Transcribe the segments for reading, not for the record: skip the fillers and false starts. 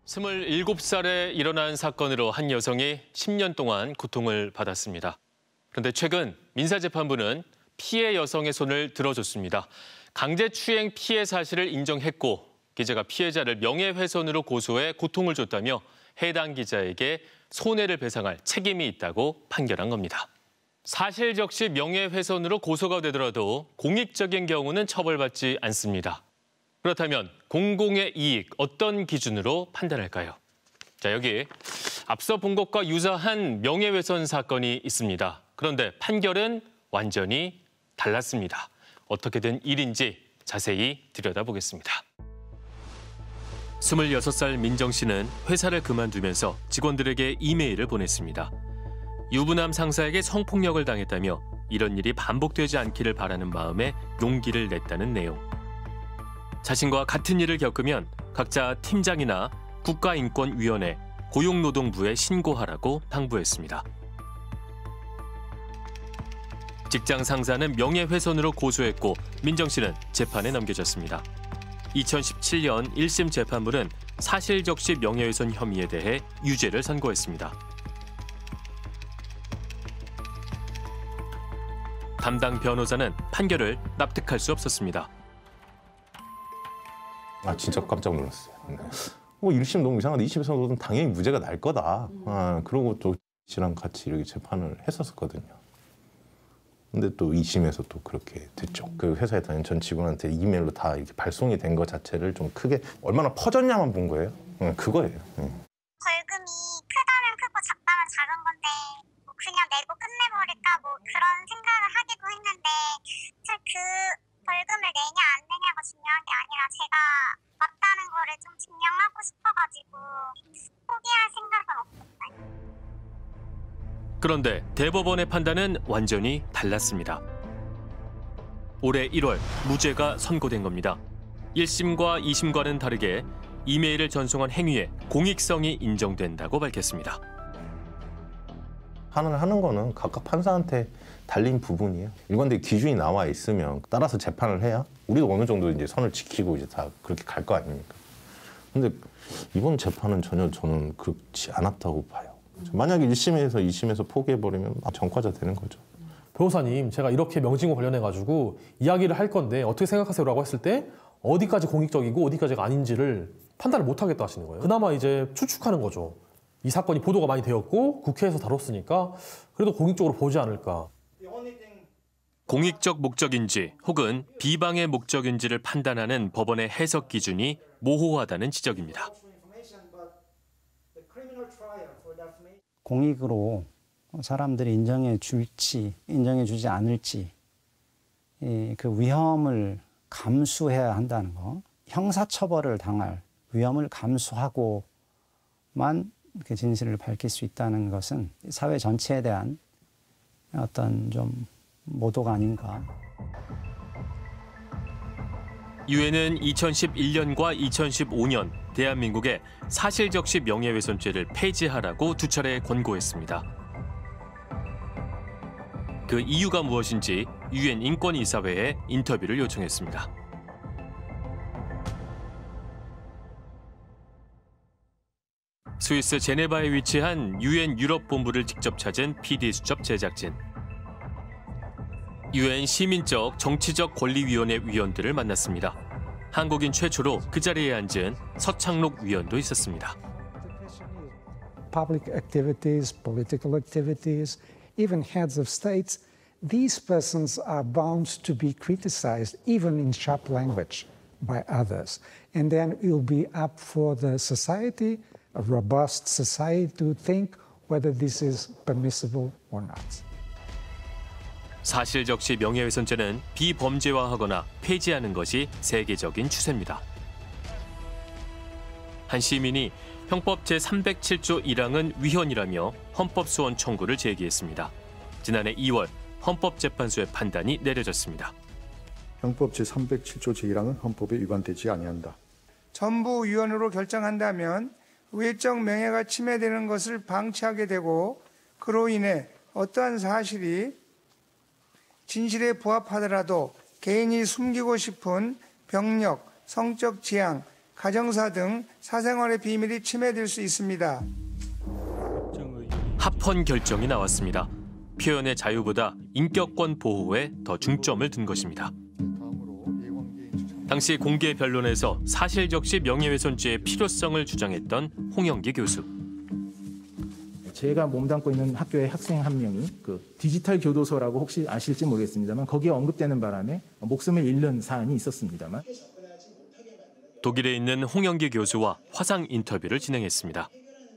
27살에 일어난 사건으로 한 여성이 10년 동안 고통을 받았습니다. 그런데 최근 민사재판부는 피해 여성의 손을 들어줬습니다. 강제추행 피해 사실을 인정했고 기자가 피해자를 명예훼손으로 고소해 고통을 줬다며 해당 기자에게 손해를 배상할 책임이 있다고 판결한 겁니다. 사실 적시 명예훼손으로 고소가 되더라도 공익적인 경우는 처벌받지 않습니다. 그렇다면 공공의 이익 어떤 기준으로 판단할까요? 자, 여기 앞서 본 것과 유사한 명예훼손 사건이 있습니다. 그런데 판결은 완전히 달랐습니다. 어떻게 된 일인지 자세히 들여다보겠습니다. 26살 민정 씨는 회사를 그만두면서 직원들에게 이메일을 보냈습니다. 유부남 상사에게 성폭력을 당했다며 이런 일이 반복되지 않기를 바라는 마음에 용기를 냈다는 내용. 자신과 같은 일을 겪으면 각자 팀장이나 국가인권위원회, 고용노동부에 신고하라고 당부했습니다. 직장 상사는 명예훼손으로 고소했고 민정 씨는 재판에 넘겨졌습니다. 2017년 1심 재판부는 사실 적시 명예훼손 혐의에 대해 유죄를 선고했습니다. 담당 변호사는 판결을 납득할 수 없었습니다. 진짜 깜짝 놀랐어요. 1심 너무 이상한데 2심에서는 당연히 무죄가 날 거다. 그러고 또 씨랑 같이 이렇게 재판을 했었거든요. 근데 또 2심에서 또 그렇게 됐죠. 그 회사에 다니는 전 직원한테 이메일로 다 이렇게 발송이 된 것 자체를 좀 크게 얼마나 퍼졌냐만 본 거예요. 그거예요. 벌금이 크다면 크고 작다면 작은 건데 뭐 그냥 내고 끝내버릴까 뭐 그런 생각을 하기도 했는데 사실 그 벌금을 내냐 안 내냐가 중요한 게 아니라 제가 맞다는 거를 좀 증명하고 싶어가지고 포기할 생각은 없었어요. 그런데 대법원의 판단은 완전히 달랐습니다. 올해 1월 무죄가 선고된 겁니다. 1심과 2심과는 다르게 이메일을 전송한 행위에 공익성이 인정된다고 밝혔습니다. 하는 거는 각각 판사한테 달린 부분이에요. 일관되게 기준이 나와 있으면 따라서 재판을 해야 우리도 어느 정도 이제 선을 지키고 이제 다 그렇게 갈 거 아닙니까? 근데 이번 재판은 전혀 저는 그렇지 않았다고 봐요. 만약에 1심에서 2심에서 포기해버리면 전과자 되는 거죠. 변호사님, 제가 이렇게 명칭과 관련해가지고 이야기를 할 건데 어떻게 생각하세요라고 했을 때 어디까지 공익적이고 어디까지가 아닌지를 판단을 못하겠다 하시는 거예요. 그나마 이제 추측하는 거죠. 이 사건이 보도가 많이 되었고 국회에서 다뤘으니까 그래도 공익적으로 보지 않을까. 공익적 목적인지 혹은 비방의 목적인지를 판단하는 법원의 해석 기준이 모호하다는 지적입니다. 공익으로 사람들이 인정해 줄지 인정해 주지 않을지 그 위험을 감수해야 한다는 거. 형사처벌을 당할 위험을 감수하고만 그 진실을 밝힐 수 있다는 것은 사회 전체에 대한 어떤 좀 모도가 아닌가. 유엔은 2011년과 2015년 대한민국에 사실적시 명예훼손죄를 폐지하라고 두 차례 권고했습니다. 그 이유가 무엇인지 유엔 인권이사회에 인터뷰를 요청했습니다. 스위스 제네바에 위치한 유엔 유럽 본부를 직접 찾은 PD수첩 제작진. 유엔 시민적 정치적 권리위원회 위원들을 만났습니다. 한국인 최초로 그 자리에 앉은 서창록 위원도 있었습니다. Public activities, political activities, even heads of states, these persons are bound to be criticized, even in sharp language, by others. And then it will be up for the society, a robust society, to think whether this is permissible or not. 사실 적시 명예훼손죄는 비범죄화하거나 폐지하는 것이 세계적인 추세입니다. 한 시민이 형법 제307조 1항은 위헌이라며 헌법소원 청구를 제기했습니다. 지난해 2월 헌법재판소의 판단이 내려졌습니다. 형법 제307조 제1항은 헌법에 위반되지 아니한다. 전부 위헌으로 결정한다면 외적 명예가 침해되는 것을 방치하게 되고 그로 인해 어떠한 사실이 진실에 부합하더라도 개인이 숨기고 싶은 병력, 성적 지향, 가정사 등 사생활의 비밀이 침해될 수 있습니다. 합헌 결정이 나왔습니다. 표현의 자유보다 인격권 보호에 더 중점을 둔 것입니다. 당시 공개 변론에서 사실적시 명예훼손죄의 필요성을 주장했던 홍영기 교수. 제가 몸담고 있는 학교의 학생 한 명이 그 디지털 교도소라고 혹시 아실지 모르겠습니다만 거기에 언급되는 바람에 목숨을 잃는 사안이 있었습니다만. 독일에 있는 홍영기 교수와 화상 인터뷰를 진행했습니다.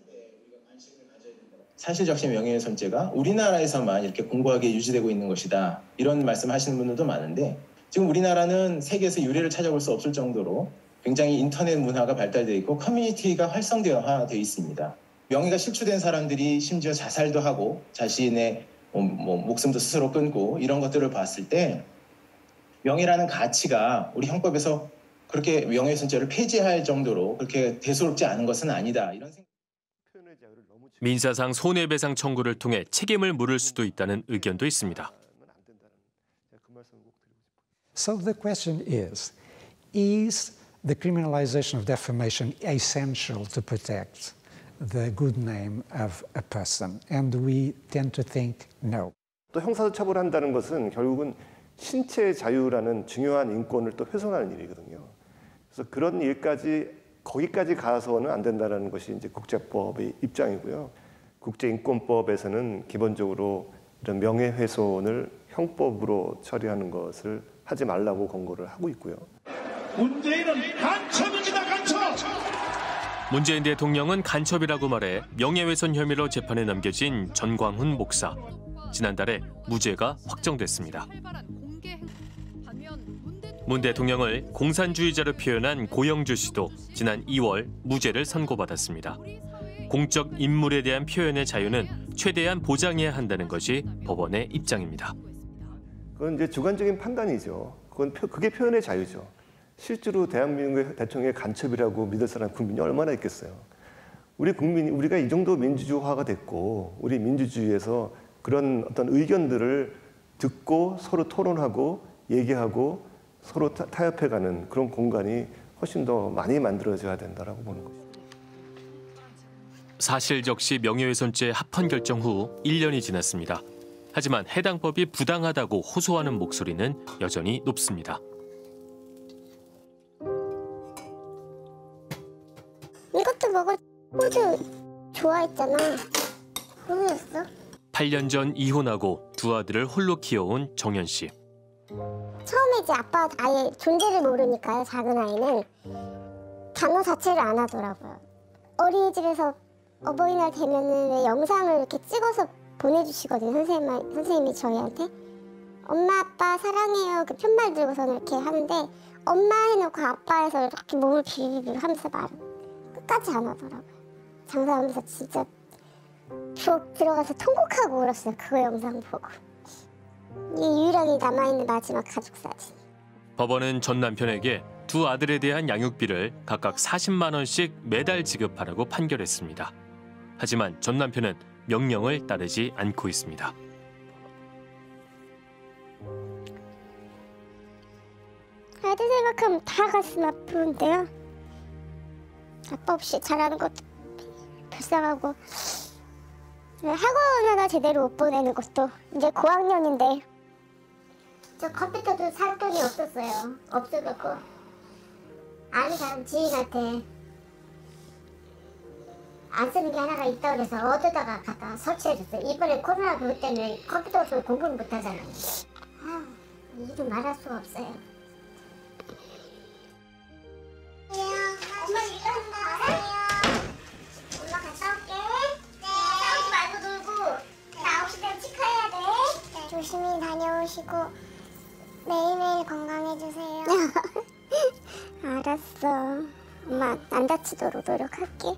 사실적시 명예훼손죄가 우리나라에서만 이렇게 공고하게 유지되고 있는 것이다. 이런 말씀하시는 분들도 많은데 지금 우리나라는 세계에서 유례를 찾아볼 수 없을 정도로 굉장히 인터넷 문화가 발달되어 있고 커뮤니티가 활성화되어 있습니다. 명예가 실추된 사람들이 심지어 자살도 하고 자신의 목숨도 스스로 끊고 이런 것들을 봤을 때 명예라는 가치가 우리 형법에서 그렇게 명예훼손죄를 폐지할 정도로 그렇게 대수롭지 않은 것은 아니다. 이런 생각. 민사상 손해배상 청구를 통해 책임을 물을 수도 있다는 의견도 있습니다. So the question is the criminalization of defamation essential to protect the good name of a person? And we tend to think no. 또 형사처벌한다는 것은 결국은 신체의 자유라는 중요한 인권을 또 훼손하는 일이거든요. 그래서 그런 일까지 거기까지 가서는 안 된다는 것이 이제 국제법의 입장이고요. 국제인권법에서는 기본적으로 이런 명예훼손을 형법으로 처리하는 것을 하지 말라고 권고를 하고 있고요. 문재인은 간첩입니다, 간첩! 문재인 대통령은 간첩이라고 말해 명예훼손 혐의로 재판에 넘겨진 전광훈 목사. 지난달에 무죄가 확정됐습니다. 문 대통령을 공산주의자로 표현한 고영주 씨도 지난 2월 무죄를 선고받았습니다. 공적 인물에 대한 표현의 자유는 최대한 보장해야 한다는 것이 법원의 입장입니다. 그건 이제 주관적인 판단이죠. 그게 표현의 자유죠. 실제로 대한민국의 대통령의 간첩이라고 믿을 사람 국민이 얼마나 있겠어요. 우리가 이 정도 민주주의화가 됐고 우리 민주주의에서 그런 어떤 의견들을 듣고 서로 토론하고 얘기하고 서로 타협해가는 그런 공간이 훨씬 더 많이 만들어져야 된다라고 보는 거죠. 사실적시 명예훼손죄 합헌 결정 후 1년이 지났습니다. 하지만 해당 법이 부당하다고 호소하는 목소리는 여전히 높습니다. 이것도 먹을 호주 좋아했잖아. 모르겠어? 8년 전 이혼하고 두 아들을 홀로 키워온 정연 씨. 처음에 이제 아빠 아예 존재를 모르니까요. 작은 아이는 단어 자체를 안 하더라고요. 어린이집에서 어버이날 되면은 왜 영상을 이렇게 찍어서 보내주시거든요. 선생님이 저희한테. 엄마 아빠 사랑해요. 그 편말 들고서는 이렇게 하는데 엄마 해놓고 아빠 해서 이렇게 몸을 비비비 하면서 말 끝까지 안 하더라고요. 장사하면서 진짜 부엌 들어가서 통곡하고 울었어요. 그거 영상 보고. 이게 유일하게 남아있는 마지막 가족 사진. 법원은 전 남편에게 두 아들에 대한 양육비를 각각 40만 원씩 매달 지급하라고 판결했습니다. 하지만 전 남편은 명령을 따르지 않고 있습니다. 아들 생각하면 다 가슴 아프는데요. 아빠 없이 자라는 것도 불쌍하고 학원 하나 제대로 못 보내는 것도 이제 고학년인데 저 컴퓨터도 살 돈이 없었어요. 없어갖고 아는 사람 지인한테 안 쓰는 게 하나가 있다고 그래서 얻어다가 갖다 설치해줬어요. 이번에 코로나19 때문에 컴퓨터 없으면 공부를 못하잖아요. 아유, 일을 말할 수가 없어요. 엄마 일어난다. 엄마 갔다 올게. 네. 싸우지 말고 놀고. 나 9시 되면 치과해야 돼. 네. 조심히 다녀오시고 매일매일 건강해주세요. 알았어. 엄마 안 다치도록 노력할게.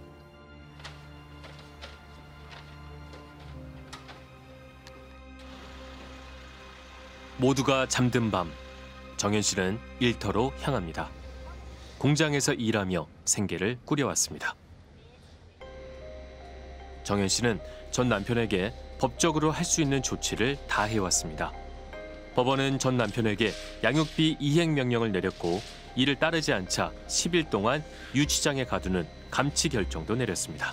모두가 잠든 밤, 정연 씨는 일터로 향합니다. 공장에서 일하며 생계를 꾸려왔습니다. 정연 씨는 전 남편에게 법적으로 할 수 있는 조치를 다 해왔습니다. 법원은 전 남편에게 양육비 이행 명령을 내렸고 이를 따르지 않자 10일 동안 유치장에 가두는 감치 결정도 내렸습니다.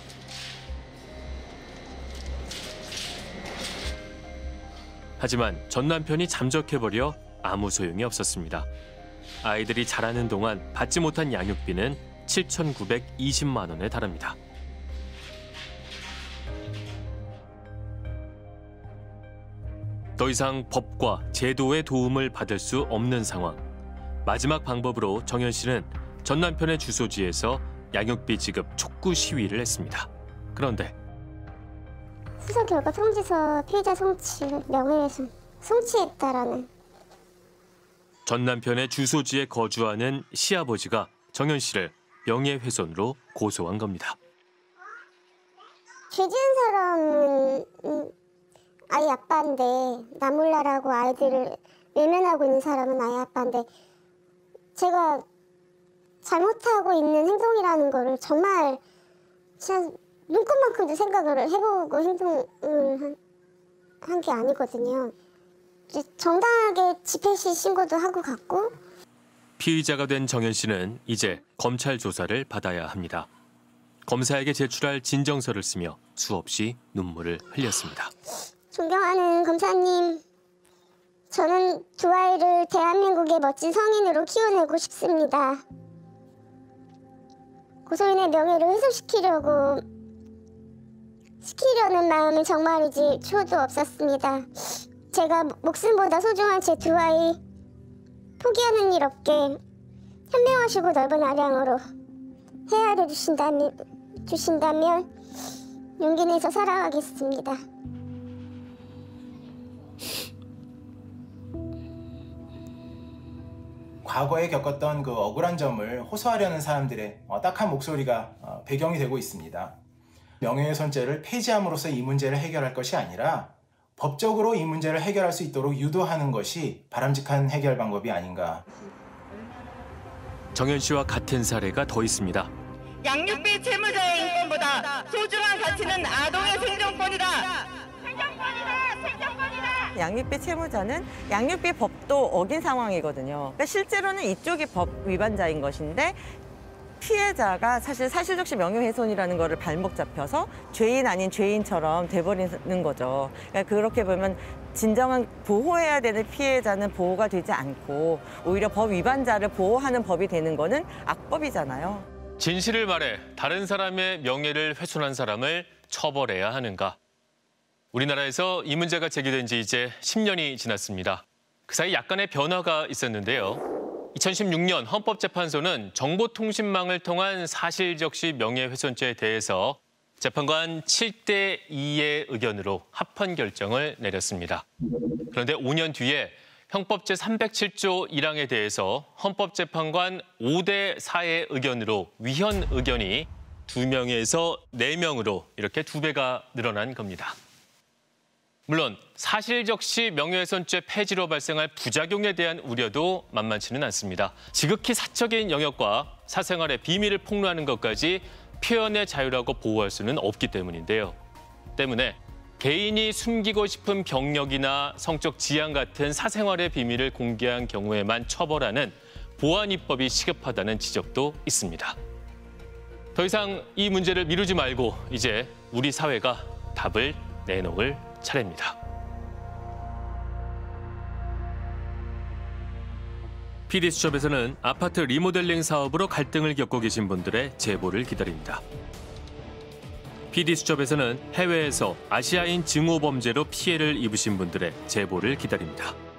하지만 전 남편이 잠적해버려 아무 소용이 없었습니다. 아이들이 자라는 동안 받지 못한 양육비는 7,920만 원에 달합니다. 더 이상 법과 제도의 도움을 받을 수 없는 상황. 마지막 방법으로 정현 씨는 전 남편의 주소지에서 양육비 지급 촉구 시위를 했습니다. 그런데 수사 결과 통지서 피의자 송치, 명예훼손, 송치했다라는. 전 남편의 주소지에 거주하는 시아버지가 정현 씨를 명예훼손으로 고소한 겁니다. 죄 지은 사람은 아이 아빠인데 나 몰라라고 아이들을 외면하고 있는 사람은 아이 아빠인데 제가 잘못하고 있는 행동이라는 거를 정말 진짜 눈꽃만큼도 생각을 해보고 행동을 한 게 아니거든요. 정당하게 집회 시 신고도 하고 갔고. 피의자가 된 정현 씨는 이제 검찰 조사를 받아야 합니다. 검사에게 제출할 진정서를 쓰며 수없이 눈물을 흘렸습니다. 존경하는 검사님, 저는 두 아이를 대한민국의 멋진 성인으로 키워내고 싶습니다. 고소인의 명예를 훼손시키려는 마음은 정말이지 초도 없었습니다. 제가 목숨보다 소중한 제 두 아이 포기하는 일 없게 현명하시고 넓은 아량으로 헤아려 주신다면 용기 내서 살아가겠습니다. 과거에 겪었던 그 억울한 점을 호소하려는 사람들의 딱한 목소리가 배경이 되고 있습니다. 명예훼손죄를 폐지함으로써 이 문제를 해결할 것이 아니라 법적으로 이 문제를 해결할 수 있도록 유도하는 것이 바람직한 해결 방법이 아닌가. 정현 씨와 같은 사례가 더 있습니다. 양육비 채무자의 인권보다 소중한 가치는 아동의 생존권이다. 생존권이다. 양육비 채무자는 양육비 법도 어긴 상황이거든요. 그러니까 실제로는 이쪽이 법 위반자인 것인데 피해자가 사실 사실적시 명예훼손이라는 거를 발목 잡혀서 죄인 아닌 죄인처럼 돼버리는 거죠. 그러니까 그렇게 보면 진정한 보호해야 되는 피해자는 보호가 되지 않고 오히려 법 위반자를 보호하는 법이 되는 거는 악법이잖아요. 진실을 말해 다른 사람의 명예를 훼손한 사람을 처벌해야 하는가? 우리나라에서 이 문제가 제기된 지 이제 10년이 지났습니다. 그 사이 약간의 변화가 있었는데요. 2016년 헌법재판소는 정보통신망을 통한 사실적시 명예훼손죄에 대해서 재판관 7대2의 의견으로 합헌 결정을 내렸습니다. 그런데 5년 뒤에 형법 제307조 1항에 대해서 헌법재판관 5대4의 의견으로 위헌 의견이 2명에서 4명으로 이렇게 2배가 늘어난 겁니다. 물론 사실적시 명예훼손죄 폐지로 발생할 부작용에 대한 우려도 만만치는 않습니다. 지극히 사적인 영역과 사생활의 비밀을 폭로하는 것까지 표현의 자유라고 보호할 수는 없기 때문인데요. 때문에 개인이 숨기고 싶은 경력이나 성적 지향 같은 사생활의 비밀을 공개한 경우에만 처벌하는 보안입법이 시급하다는 지적도 있습니다. 더 이상 이 문제를 미루지 말고 이제 우리 사회가 답을 내놓을 차례입니다. PD수첩에서는 아파트 리모델링 사업으로 갈등을 겪고 계신 분들의 제보를 기다립니다. PD수첩에서는 해외에서 아시아인 증오 범죄로 피해를 입으신 분들의 제보를 기다립니다.